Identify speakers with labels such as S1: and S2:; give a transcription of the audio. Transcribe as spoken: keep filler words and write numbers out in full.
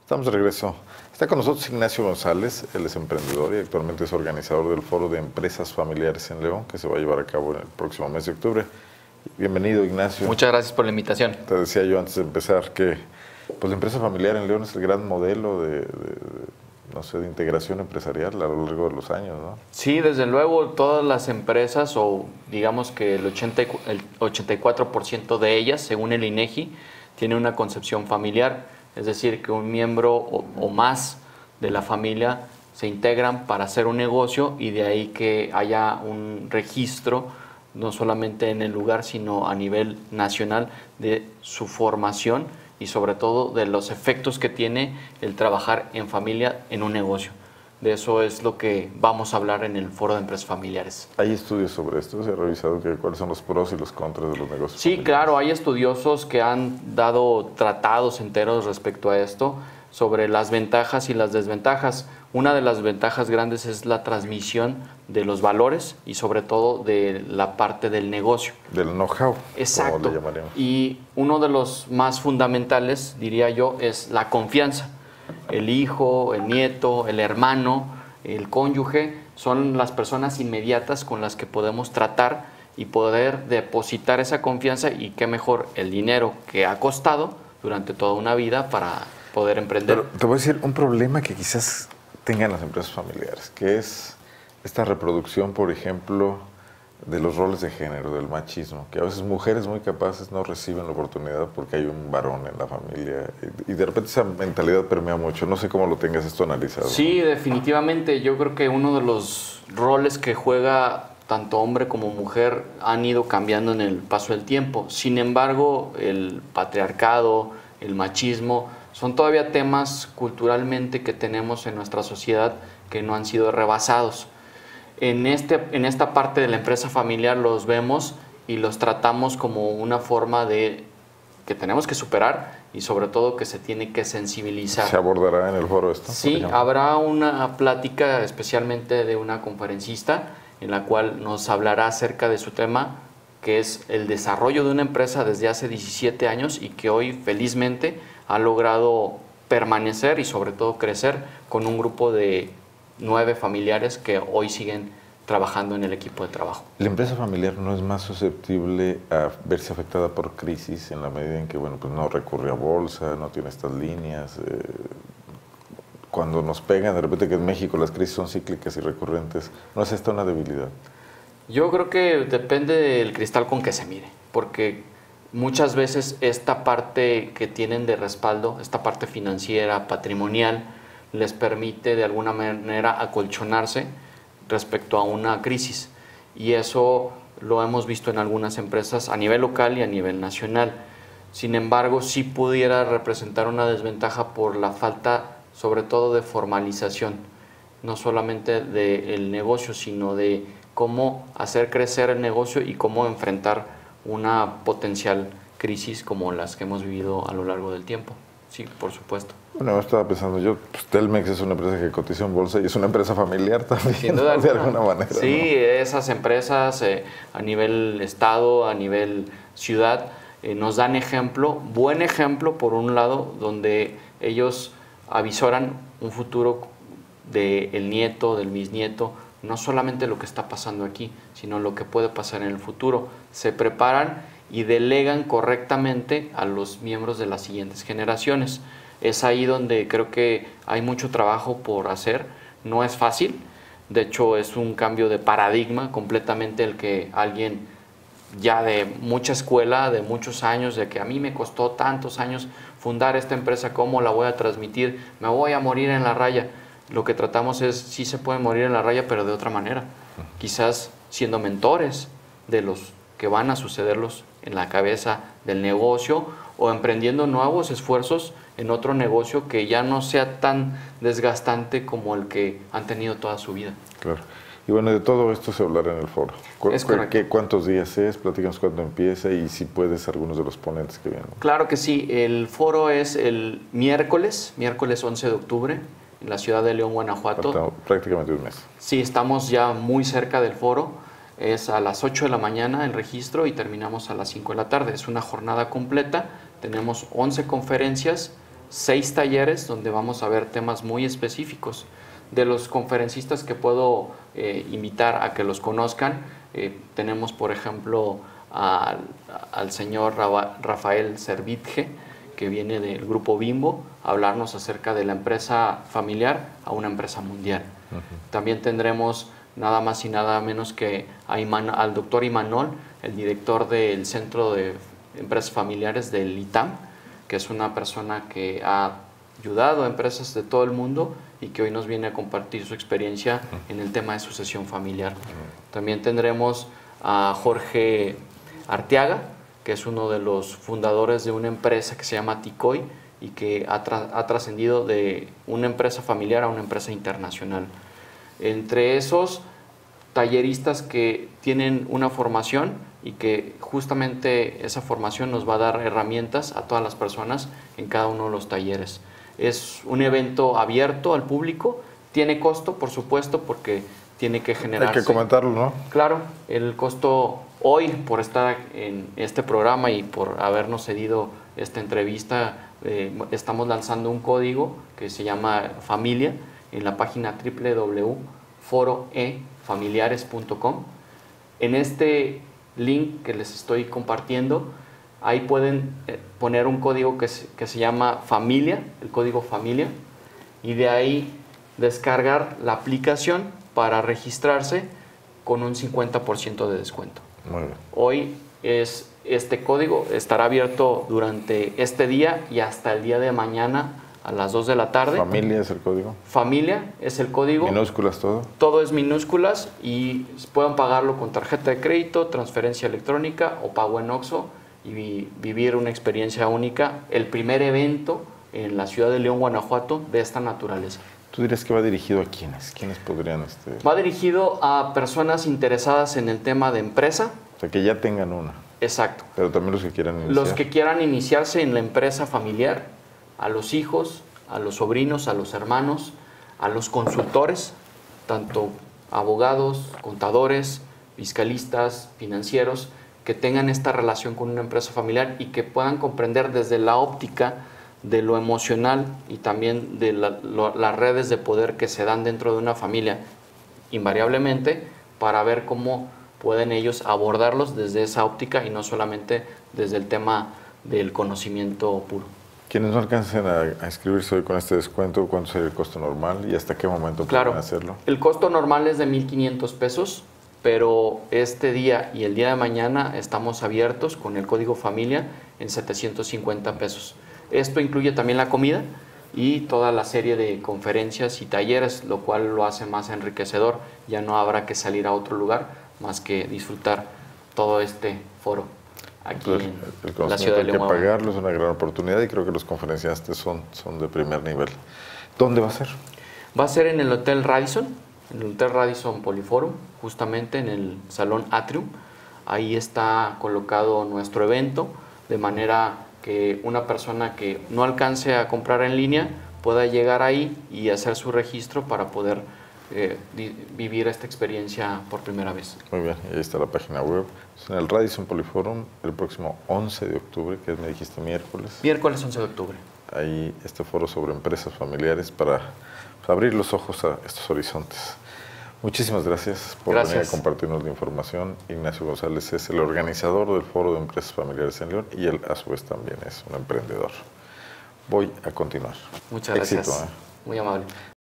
S1: Estamos de regreso. Está con nosotros Ignacio González, él es emprendedor y actualmente es organizador del Foro de Empresas Familiares en León, que se va a llevar a cabo en el próximo mes de octubre. Bienvenido, Ignacio.
S2: Muchas gracias por la invitación.
S1: Te decía yo antes de empezar que pues, la empresa familiar en León es el gran modelo de, de, de, no sé, de integración empresarial a lo largo de los años, ¿no?
S2: Sí, desde luego, todas las empresas, o digamos que el, ochenta, el ochenta y cuatro por ciento de ellas, según el INEGI, tiene una concepción familiar. Es decir, que un miembro o, o más de la familia se integran para hacer un negocio y de ahí que haya un registro, no solamente en el lugar, sino a nivel nacional de su formación y sobre todo de los efectos que tiene el trabajar en familia en un negocio. De eso es lo que vamos a hablar en el Foro de Empresas Familiares.
S1: ¿Hay estudios sobre esto? ¿Se ha revisado que, cuáles son los pros y los contras de los negocios
S2: Sí,
S1: familiares?
S2: claro, hay estudiosos que han dado tratados enteros respecto a esto, sobre las ventajas y las desventajas. Una de las ventajas grandes es la transmisión de los valores y sobre todo de la parte del negocio.
S1: Del know-how.
S2: Exacto.
S1: Como le llamaremos.
S2: Y uno de los más fundamentales, diría yo, es la confianza. El hijo, el nieto, el hermano, el cónyuge, son las personas inmediatas con las que podemos tratar y poder depositar esa confianza, y qué mejor el dinero que ha costado durante toda una vida para poder emprender.
S1: Pero te voy a decir un problema que quizás tengan las empresas familiares, que es esta reproducción, por ejemplo, de los roles de género, del machismo, que a veces mujeres muy capaces no reciben la oportunidad porque hay un varón en la familia y, y de repente esa mentalidad permea mucho. No sé cómo lo tengas esto analizado.
S2: Sí, definitivamente. Yo creo que uno de los roles que juega tanto hombre como mujer han ido cambiando en el paso del tiempo. Sin embargo, el patriarcado, el machismo, son todavía temas culturalmente que tenemos en nuestra sociedad que no han sido rebasados. En, este, en esta parte de la empresa familiar los vemos y los tratamos como una forma de que tenemos que superar y sobre todo que se tiene que sensibilizar.
S1: ¿Se abordará en el foro esto?
S2: Sí, habrá una plática especialmente de una conferencista en la cual nos hablará acerca de su tema, que es el desarrollo de una empresa desde hace diecisiete años y que hoy felizmente ha logrado permanecer y sobre todo crecer con un grupo de nueve familiares que hoy siguen trabajando en el equipo de trabajo.
S1: ¿La empresa familiar no es más susceptible a verse afectada por crisis en la medida en que, bueno, pues no recurre a bolsa, no tiene estas líneas? Eh, cuando nos pegan, de repente que en México las crisis son cíclicas y recurrentes, ¿no es esta una debilidad?
S2: Yo creo que depende del cristal con que se mire, porque muchas veces esta parte que tienen de respaldo, esta parte financiera, patrimonial, les permite de alguna manera acolchonarse respecto a una crisis. Y eso lo hemos visto en algunas empresas a nivel local y a nivel nacional. Sin embargo, sí pudiera representar una desventaja por la falta, sobre todo, de formalización, no solamente del negocio, sino de cómo hacer crecer el negocio y cómo enfrentar una potencial crisis como las que hemos vivido a lo largo del tiempo. Sí, por supuesto.
S1: Bueno, estaba pensando yo, pues Telmex es una empresa que cotiza en bolsa y es una empresa familiar también,
S2: sin duda,
S1: ¿no? De alguna manera.
S2: Sí, ¿no? Esas empresas eh, a nivel estado, a nivel ciudad, eh, nos dan ejemplo, buen ejemplo por un lado, donde ellos avisoran un futuro del nieto, del bisnieto, no solamente lo que está pasando aquí, sino lo que puede pasar en el futuro. Se preparan y delegan correctamente a los miembros de las siguientes generaciones. Es ahí donde creo que hay mucho trabajo por hacer. No es fácil, de hecho es un cambio de paradigma completamente el que alguien ya de mucha escuela, de muchos años, de que a mí me costó tantos años fundar esta empresa, ¿cómo la voy a transmitir? Me voy a morir en la raya. Lo que tratamos es, sí se puede morir en la raya, pero de otra manera. Quizás siendo mentores de los que van a sucederlos en la cabeza del negocio o emprendiendo nuevos esfuerzos en otro negocio que ya no sea tan desgastante como el que han tenido toda su vida.
S1: Claro. Y bueno, de todo esto se hablará en el foro. ¿Cu
S2: es correcto.
S1: ¿Qué, ¿Cuántos días es? Platícanos cuándo empieza y si puedes algunos de los ponentes que vienen.
S2: Claro que sí. El foro es el miércoles, miércoles once de octubre, en la ciudad de León, Guanajuato.
S1: Falta prácticamente un mes.
S2: Sí, estamos ya muy cerca del foro. Es a las ocho de la mañana el registro y terminamos a las cinco de la tarde. Es una jornada completa. Tenemos once conferencias seis talleres donde vamos a ver temas muy específicos. De los conferencistas que puedo eh, invitar a que los conozcan, eh, tenemos por ejemplo al, al señor Rafael Servitje, que viene del grupo Bimbo, a hablarnos acerca de la empresa familiar a una empresa mundial. Uh-huh. También tendremos nada más y nada menos que a Iman, al doctor Imanol, el director del Centro de Empresas Familiares del I T A M, que es una persona que ha ayudado a empresas de todo el mundo y que hoy nos viene a compartir su experiencia en el tema de sucesión familiar. También tendremos a Jorge Arteaga, que es uno de los fundadores de una empresa que se llama Ticoy y que ha, tra ha trascendido de una empresa familiar a una empresa internacional. Entre esos talleristas que tienen una formación y que justamente esa formación nos va a dar herramientas a todas las personas en cada uno de los talleres. Es un evento abierto al público, tiene costo, por supuesto, porque tiene que generarse.
S1: Hay que comentarlo, ¿no?
S2: Claro, el costo hoy, por estar en este programa y por habernos cedido esta entrevista, eh, estamos lanzando un código que se llama Familia en la página doble u doble u doble u punto foro e familiares punto com. En este link que les estoy compartiendo, ahí pueden poner un código que se, que se llama Familia, el código Familia, y de ahí descargar la aplicación para registrarse con un cincuenta por ciento de descuento.
S1: Muy bien.
S2: Hoy es, este código estará abierto durante este día y hasta el día de mañana a las dos de la tarde.
S1: Familia es el código.
S2: Familia es el código.
S1: Minúsculas todo.
S2: Todo es minúsculas y pueden pagarlo con tarjeta de crédito, transferencia electrónica o pago en Oxxo y vi, vivir una experiencia única. El primer evento en la ciudad de León, Guanajuato, de esta naturaleza.
S1: ¿Tú dirías que va dirigido a quiénes? ¿Quiénes podrían...? Este...
S2: Va dirigido a personas interesadas en el tema de empresa.
S1: O sea, que ya tengan una.
S2: Exacto.
S1: Pero también los que quieran iniciar.
S2: Los que quieran iniciarse en la empresa familiar, a los hijos, a los sobrinos, a los hermanos, a los consultores, tanto abogados, contadores, fiscalistas, financieros, que tengan esta relación con una empresa familiar y que puedan comprender desde la óptica de lo emocional y también de la, lo, las redes de poder que se dan dentro de una familia invariablemente, para ver cómo pueden ellos abordarlos desde esa óptica y no solamente desde el tema del conocimiento puro.
S1: Quienes no alcancen a, a inscribirse hoy con este descuento, ¿cuánto sería el costo normal y hasta qué momento
S2: claro,
S1: pueden hacerlo?
S2: El costo normal es de mil quinientos pesos, pero este día y el día de mañana estamos abiertos con el código Familia en setecientos cincuenta pesos. Esto incluye también la comida y toda la serie de conferencias y talleres, lo cual lo hace más enriquecedor. Ya no habrá que salir a otro lugar más que disfrutar todo este foro aquí
S1: Entonces,
S2: en
S1: el
S2: la ciudad de León.
S1: Hay que pagarlo, es una gran oportunidad y creo que los conferenciantes son, son de primer nivel. ¿Dónde va a ser?
S2: Va a ser en el Hotel Radisson, en el Hotel Radisson Poliforum, justamente en el Salón Atrium. Ahí está colocado nuestro evento, de manera que una persona que no alcance a comprar en línea pueda llegar ahí y hacer su registro para poder eh, vivir esta experiencia por primera vez.
S1: Muy bien, y ahí está la página web. Es en el Radisson Poliforum el próximo once de octubre, que me dijiste miércoles.
S2: Miércoles once de octubre.
S1: Ahí este foro sobre empresas familiares para pues, abrir los ojos a estos horizontes. Muchísimas gracias por
S2: gracias.
S1: venir a compartirnos la información. Ignacio González es el organizador del Foro de Empresas Familiares en León y él a su vez también es un emprendedor. Voy a continuar.
S2: Muchas
S1: Éxito,
S2: gracias.
S1: ¿eh?
S2: Muy amable.